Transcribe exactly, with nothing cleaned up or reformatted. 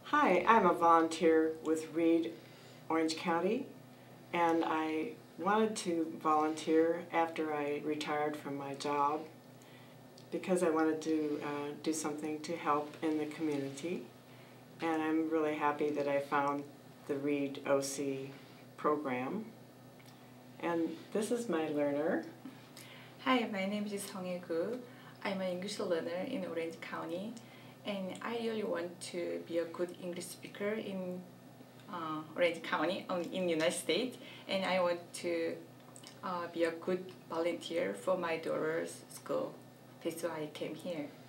Hi, I'm a volunteer with Reed, Orange County, and I wanted to volunteer after I retired from my job because I wanted to uh, do something to help in the community. And I'm really happy that I found the Reed O C program. And this is my learner. Hi, my name is Sung-Gu. I'm an English learner in Orange County, and I really want to be a good English speaker in uh, Orange County, um, in the United States, and I want to uh, be a good volunteer for my daughter's school. That's why I came here.